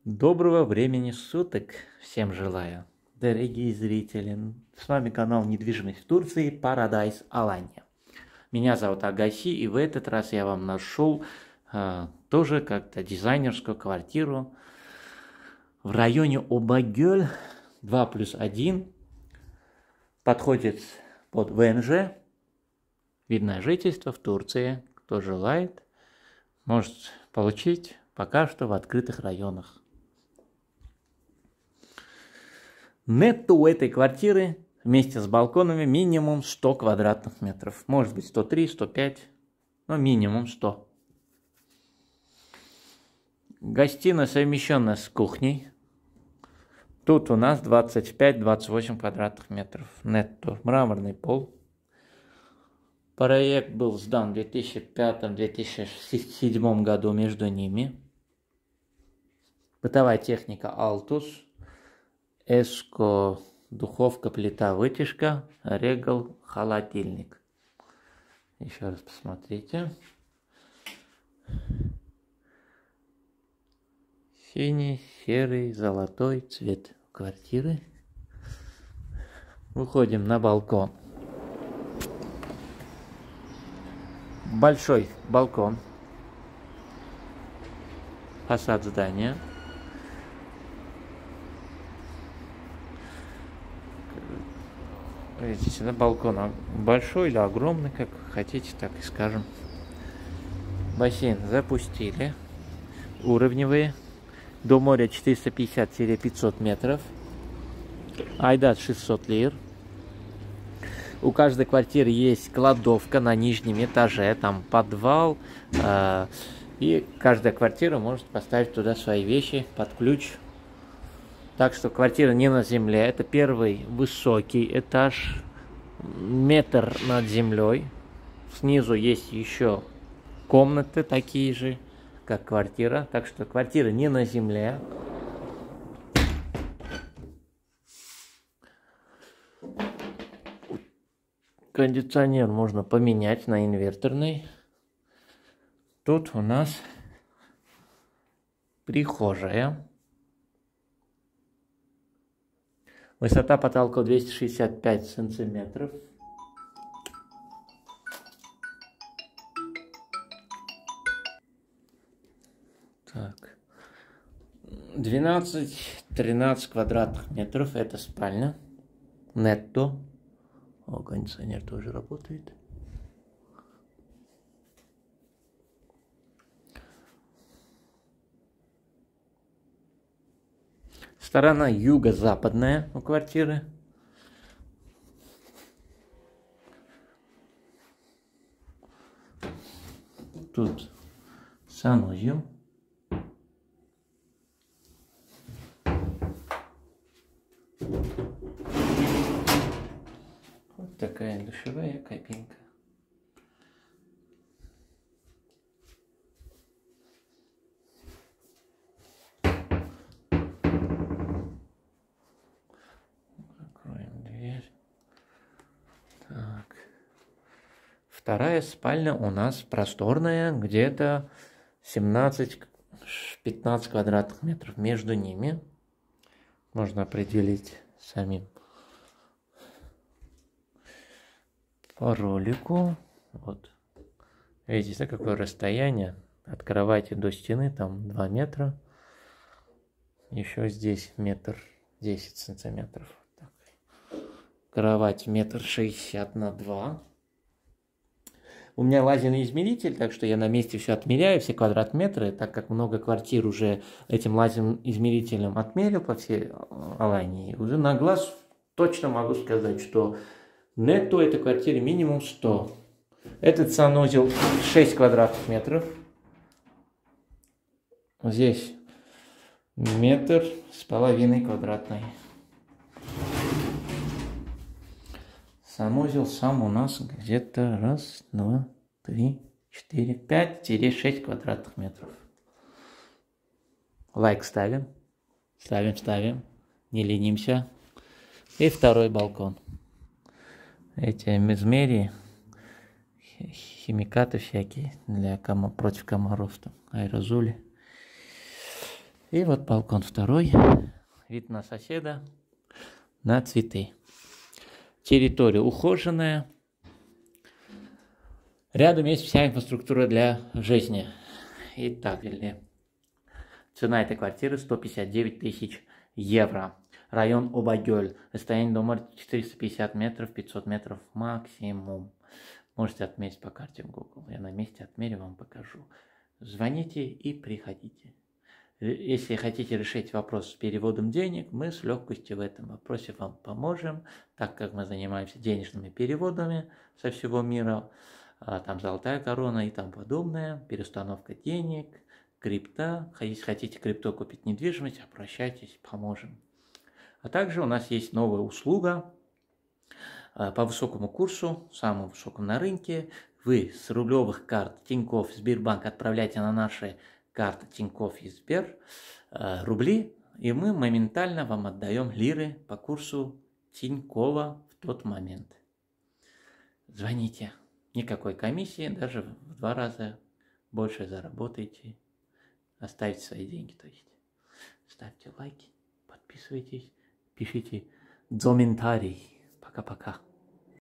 Доброго времени суток всем желаю, дорогие зрители. С вами канал «Недвижимость в Турции» Paradise Alanya. Меня зовут Агаси, и в этот раз я вам нашел тоже как-то дизайнерскую квартиру в районе Обагёл 2+1. Подходит под ВНЖ, видное жительство в Турции. Кто желает, может получить пока что в открытых районах. Нетто у этой квартиры вместе с балконами минимум 100 квадратных метров. Может быть 103, 105, но минимум 100. Гостиная совмещенная с кухней. Тут у нас 25-28 квадратных метров. Нетто. Мраморный пол. Проект был сдан в 2005-2007 году между ними. Бытовая техника Altus. Эско, духовка, плита, вытяжка, регал, холодильник. Еще раз посмотрите. Синий, серый, золотой цвет квартиры. Выходим на балкон. Большой балкон. Фасад здания. Видите, сюда балкон большой или огромный, как хотите, так и скажем. Бассейн запустили. Уровневые. До моря 450-500 метров. Айдат 600 лир. У каждой квартиры есть кладовка на нижнем этаже. Там подвал. И каждая квартира может поставить туда свои вещи под ключ. Так что квартира не на земле. Это первый высокий этаж. Метр над землей. Снизу есть еще комнаты такие же, как квартира. Так что квартира не на земле. Кондиционер можно поменять на инверторный. Тут у нас прихожая. Высота потолка 265 сантиметров. Так. 12-13 квадратных метров. Это спальня. Нетто. О, кондиционер тоже работает. Сторона юго-западная у квартиры. Тут санузел. Вот такая душевая кабинка. Так. Вторая спальня у нас просторная, где-то 17-15 квадратных метров. Между ними можно определить самим по ролику. Вот. Видите, какое расстояние от кровати до стены, там 2 метра. Еще здесь 1,10 сантиметров. Кровать 1,60 на 2. У меня лазерный измеритель, так что я на месте все отмеряю, все квадратметры, так как много квартир уже этим лазерным измерителем отмерил по всей Алании. Уже на глаз точно могу сказать, что нетто этой квартире минимум 100. Этот санузел 6 квадратных метров. Здесь 1,5 метра квадратный. Санузел сам у нас где-то 1, 2, 3, 4, 5-6 квадратных метров. Лайк ставим. Ставим. Не ленимся. И второй балкон. Эти мезмерии, химикаты всякие против комаров, там, аэрозоли. И вот балкон второй. Вид на соседа, на цветы. Территория ухоженная. Рядом есть вся инфраструктура для жизни. Итак, цена этой квартиры 159 тысяч евро. Район Обагёль. Расстояние дома 450 метров, 500 метров максимум. Можете отметить по карте в Google. Я на месте отмерю, вам покажу. Звоните и приходите. Если хотите решить вопрос с переводом денег, мы с легкостью в этом вопросе вам поможем, так как мы занимаемся денежными переводами со всего мира, там золотая корона и тому подобное, переустановка денег, крипта. Если хотите крипто купить недвижимость, обращайтесь, поможем. А также у нас есть новая услуга по высокому курсу, самому высокому на рынке. Вы с рублевых карт Тинькофф, Сбербанк отправляете на наши карты Тинькофф и Сбер рубли, и мы моментально вам отдаем лиры по курсу Тинькова в тот момент. Звоните. Никакой комиссии, даже в 2 раза больше заработаете. Оставьте свои деньги, то есть. Ставьте лайки, подписывайтесь, пишите комментарии. Пока-пока.